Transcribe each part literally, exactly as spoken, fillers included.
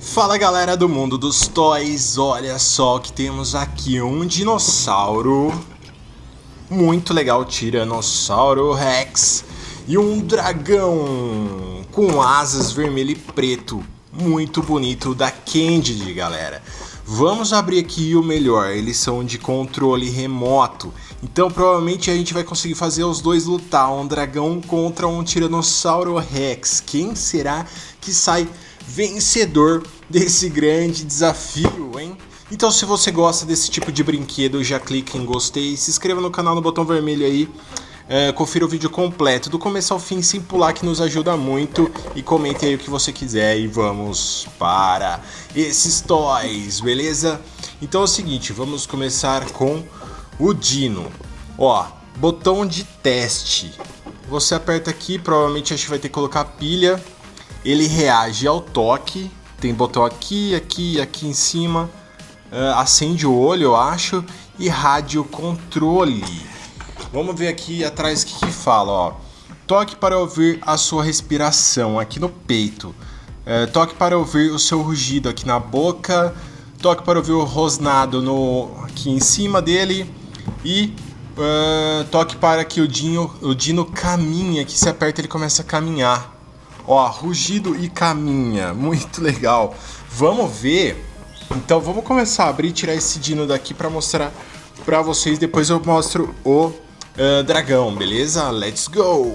Fala galera do mundo dos toys, olha só que temos aqui um dinossauro muito legal, Tiranossauro Rex, e um dragão com asas vermelho e preto, muito bonito, da Candid, galera. Vamos abrir aqui o melhor, eles são de controle remoto, então provavelmente a gente vai conseguir fazer os dois lutar, um dragão contra um Tiranossauro Rex. Quem será que sai vencedor desse grande desafio, hein? Então, se você gosta desse tipo de brinquedo, já clique em gostei, se inscreva no canal no botão vermelho aí, é, confira o vídeo completo do começo ao fim sem pular, que nos ajuda muito, e comente aí o que você quiser e vamos para esses toys, beleza? Então é o seguinte, vamos começar com o Dino. Ó, botão de teste, você aperta aqui, provavelmente acho que vai ter que colocar pilha. Ele reage ao toque, tem botão aqui, aqui, aqui em cima, uh, acende o olho, eu acho, e rádio controle. Vamos ver aqui atrás o que, que fala, ó. Toque para ouvir a sua respiração aqui no peito, uh, toque para ouvir o seu rugido aqui na boca, toque para ouvir o rosnado no, aqui em cima dele, e uh, toque para que o Dino, o Dino caminhe, que se aperta ele começa a caminhar. Ó, rugido e caminha, muito legal. Vamos ver. Então vamos começar a abrir e tirar esse Dino daqui para mostrar para vocês. Depois eu mostro o uh, dragão, beleza? Let's go!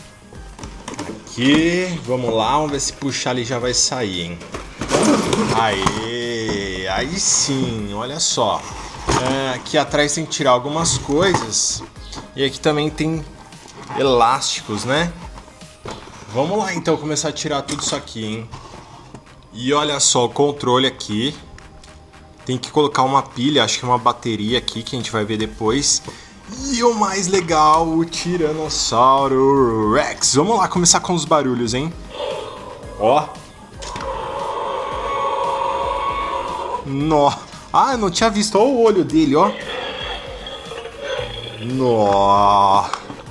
Aqui, vamos lá, vamos ver se puxar ele já vai sair, hein? Aê, aí sim, olha só. Uh, aqui atrás tem que tirar algumas coisas. E aqui também tem elásticos, né? Vamos lá então começar a tirar tudo isso aqui, hein? E olha só o controle aqui. Tem que colocar uma pilha, acho que é uma bateria aqui que a gente vai ver depois. E o mais legal, o Tiranossauro Rex. Vamos lá começar com os barulhos, hein? Ó. Nó. Ah, eu não tinha visto. Olha o olho dele, ó. Nó.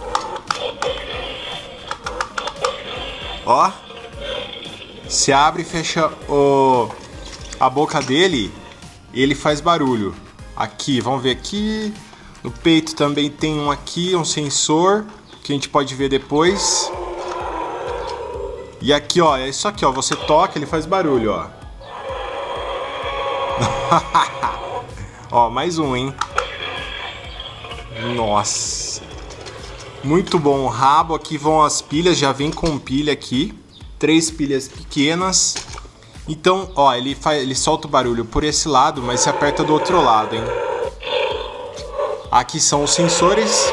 Ó, se abre e fecha o, a boca dele, ele faz barulho. Aqui, vamos ver aqui, no peito também tem um aqui, um sensor, que a gente pode ver depois. E aqui, ó, é isso aqui, ó, você toca, ele faz barulho, ó. Ó, mais um, hein. Nossa. Muito bom, o rabo aqui vão as pilhas, já vem com pilha aqui, três pilhas pequenas. Então, ó, ele, faz, ele solta o barulho por esse lado, mas se aperta do outro lado, hein. Aqui são os sensores,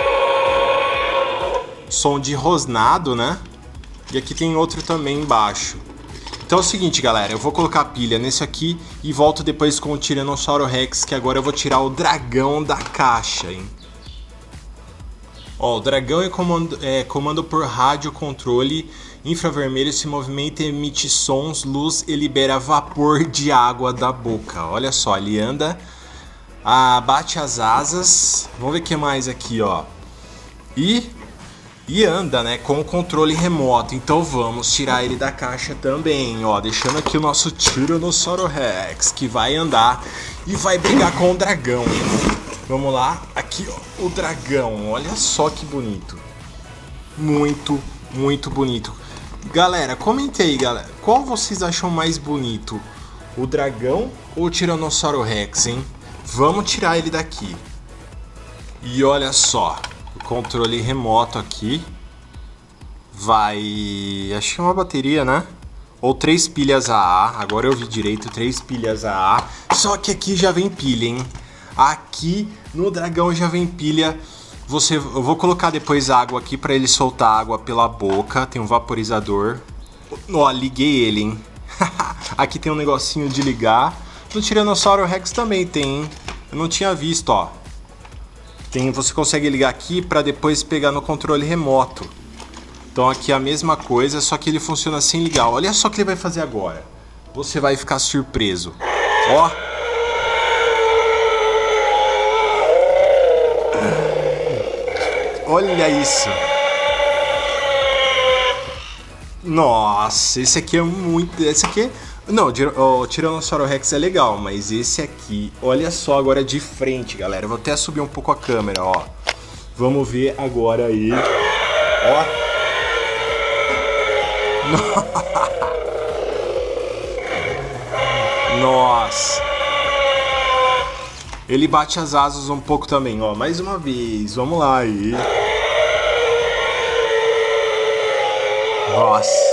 som de rosnado, né, e aqui tem outro também embaixo. Então é o seguinte, galera, eu vou colocar a pilha nesse aqui e volto depois com o Tiranossauro Rex, que agora eu vou tirar o dragão da caixa, hein. Ó, o dragão é comando, é comando por rádio controle infravermelho, se movimenta, emite sons, luz e libera vapor de água da boca. Olha só, ele anda, ah, bate as asas, vamos ver o que mais aqui, ó. E, e anda, né, com o controle remoto. Então vamos tirar ele da caixa também, ó, deixando aqui o nosso Tiranossauro Rex, que vai andar e vai brigar com o dragão. Vamos lá, aqui ó, o dragão, olha só que bonito. Muito, muito bonito. Galera, comente aí, galera, qual vocês acham mais bonito? O dragão ou o Tiranossauro Rex, hein? Vamos tirar ele daqui. E olha só, o controle remoto aqui. Vai, acho que é uma bateria, né? Ou três pilhas A A, agora eu vi direito, três pilhas A A. Só que aqui já vem pilha, hein? Aqui no dragão já vem pilha. Você, eu vou colocar depois água aqui para ele soltar água pela boca. Tem um vaporizador. Ó, liguei ele, hein? Aqui tem um negocinho de ligar. No Tiranossauro Rex também tem, hein? Eu não tinha visto, ó. Tem, você consegue ligar aqui para depois pegar no controle remoto. Então aqui é a mesma coisa, só que ele funciona sem ligar. Olha só o que ele vai fazer agora. Você vai ficar surpreso. Ó. Olha isso. Nossa, esse aqui é muito... Esse aqui Não, o Tiranossauro Rex é legal, mas esse aqui, olha só agora de frente, galera. Eu vou até subir um pouco a câmera, ó. Vamos ver agora aí. Ó. Nossa. Ele bate as asas um pouco também, ó. Mais uma vez, vamos lá aí. Nossa.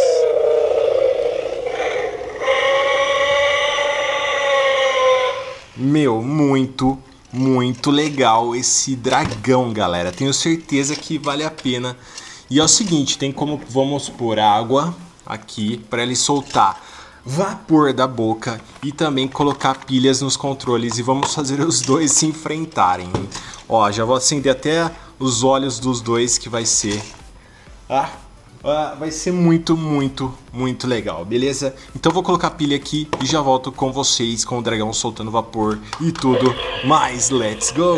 Meu, muito, muito legal esse dragão, galera. Tenho certeza que vale a pena. E é o seguinte, tem como, vamos pôr água aqui para ele soltar vapor da boca e também colocar pilhas nos controles. E vamos fazer os dois se enfrentarem. Hein? Ó, já vou acender até os olhos dos dois que vai ser... Ah... Uh, vai ser muito, muito, muito legal, beleza? Então vou colocar a pilha aqui e já volto com vocês, com o dragão soltando vapor e tudo mais. Let's go!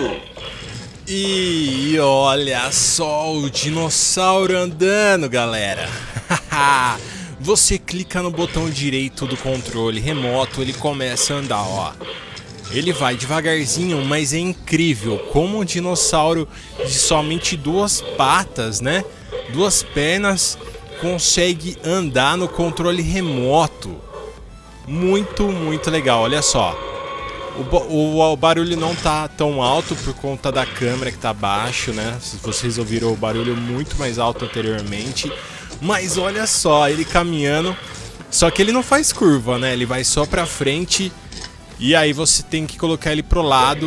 E olha só o dinossauro andando, galera! Você clica no botão direito do controle remoto, ele começa a andar, ó. Ele vai devagarzinho, mas é incrível como um dinossauro de somente duas patas, né? Duas pernas, consegue andar no controle remoto. Muito, muito legal, olha só. O, o, o barulho não tá tão alto por conta da câmera que tá baixo, né? Se vocês ouviram o barulho muito mais alto anteriormente. Mas olha só, ele caminhando. Só que ele não faz curva, né? Ele vai só pra frente. E aí você tem que colocar ele pro lado.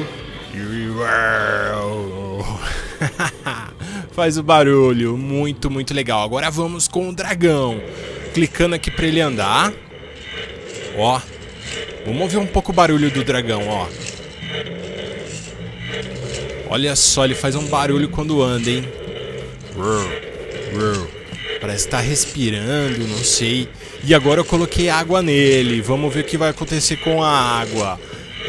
Faz o barulho, muito, muito legal. Agora vamos com o dragão. Clicando aqui pra ele andar. Ó. Vamos ouvir um pouco o barulho do dragão, ó. Olha só, ele faz um barulho quando anda, hein? Parece que tá respirando, não sei. E agora eu coloquei água nele. Vamos ver o que vai acontecer com a água.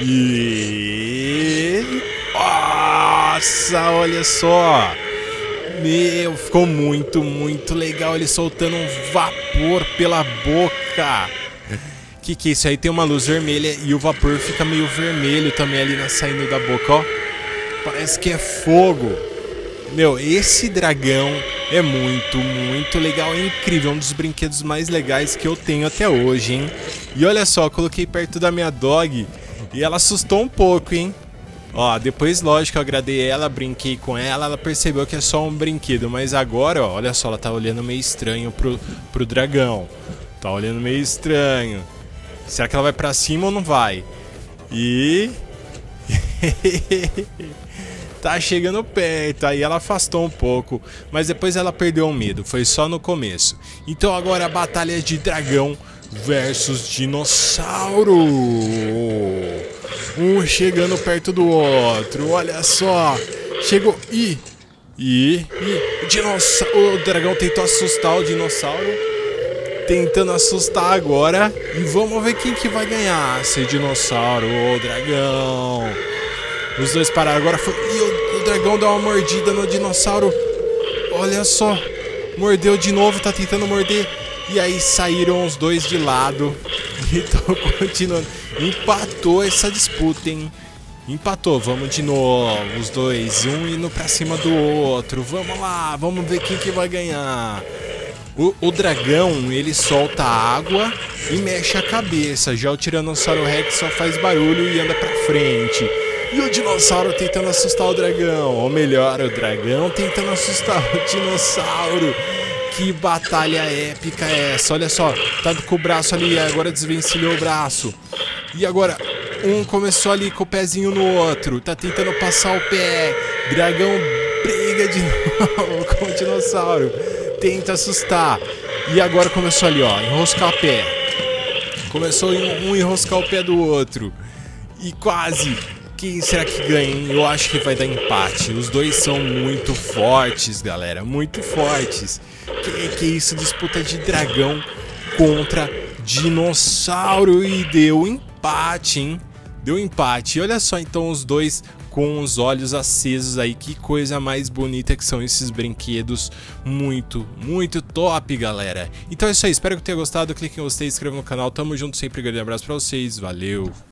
E... Nossa, olha só. Meu, ficou muito, muito legal ele soltando um vapor pela boca. Que que é isso aí? Tem uma luz vermelha e o vapor fica meio vermelho também ali na saindo da boca, ó. Parece que é fogo. Meu, esse dragão é muito, muito legal, é incrível, é um dos brinquedos mais legais que eu tenho até hoje, hein? E olha só, eu coloquei perto da minha dog e ela assustou um pouco, hein? Ó, depois, lógico, eu agradei ela, brinquei com ela, ela percebeu que é só um brinquedo, mas agora, ó, olha só, ela tá olhando meio estranho pro, pro dragão. Tá olhando meio estranho. Será que ela vai pra cima ou não vai? E... tá chegando perto, aí ela afastou um pouco, mas depois ela perdeu o medo, foi só no começo. Então agora a batalha de dragão versus dinossauro. Um chegando perto do outro, olha só. Chegou, e... E... e o, dinossauro, o dragão tentou assustar o dinossauro. Tentando assustar agora. E vamos ver quem que vai ganhar. Se dinossauro ou dragão. Os dois pararam agora. Foi... E o, o dragão deu uma mordida no dinossauro. Olha só. Mordeu de novo. Tá tentando morder. E aí saíram os dois de lado. E estão continuando. Empatou essa disputa, hein? Empatou. Vamos de novo. Os dois. Um indo pra cima do outro. Vamos lá. Vamos ver quem que vai ganhar. O, o dragão, ele solta água e mexe a cabeça. Já o Tiranossauro Rex só faz barulho e anda pra frente. E o dinossauro tentando assustar o dragão. Ou melhor, o dragão tentando assustar o dinossauro. Que batalha épica é essa? Olha só, tá com o braço ali, agora desvencilhou o braço. E agora, um começou ali com o pezinho no outro. Tá tentando passar o pé. Dragão briga de novo com o dinossauro. Tenta assustar. E agora começou ali, ó, enroscar o pé. Começou um enroscar o pé do outro. E quase. Quem será que ganha, hein? Eu acho que vai dar empate. Os dois são muito fortes, galera. Muito fortes. Que que é isso? Disputa de dragão contra dinossauro. E deu empate, hein? Deu empate. E olha só, então, os dois com os olhos acesos aí. Que coisa mais bonita que são esses brinquedos. Muito, muito top, galera. Então é isso aí, espero que tenha gostado. Clique em gostei, se inscreva no canal. Tamo junto sempre, grande abraço pra vocês. Valeu!